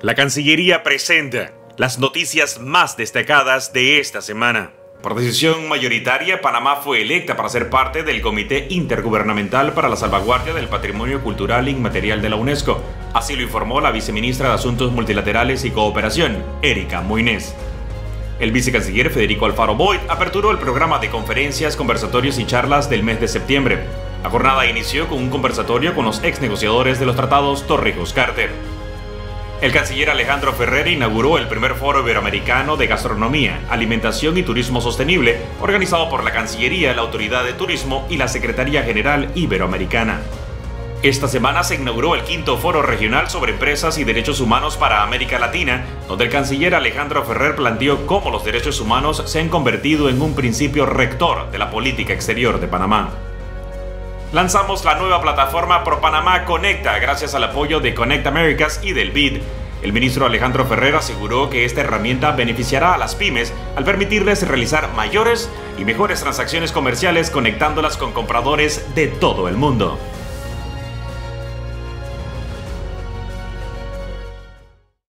La Cancillería presenta las noticias más destacadas de esta semana. Por decisión mayoritaria, Panamá fue electa para ser parte del Comité Intergubernamental para la Salvaguardia del Patrimonio Cultural Inmaterial de la UNESCO. Así lo informó la viceministra de Asuntos Multilaterales y Cooperación, Erika Moines. El vicecanciller Federico Alfaro Boyd aperturó el programa de conferencias, conversatorios y charlas del mes de septiembre. La jornada inició con un conversatorio con los ex negociadores de los tratados Torrijos-Carter. El canciller Alejandro Ferrer inauguró el primer foro iberoamericano de gastronomía, alimentación y turismo sostenible, organizado por la Cancillería, la Autoridad de Turismo y la Secretaría General Iberoamericana. Esta semana se inauguró el quinto foro regional sobre empresas y derechos humanos para América Latina, donde el canciller Alejandro Ferrer planteó cómo los derechos humanos se han convertido en un principio rector de la política exterior de Panamá. Lanzamos la nueva plataforma ProPanamá Conecta gracias al apoyo de Connect Americas y del BID. El ministro Alejandro Ferrer aseguró que esta herramienta beneficiará a las pymes al permitirles realizar mayores y mejores transacciones comerciales conectándolas con compradores de todo el mundo.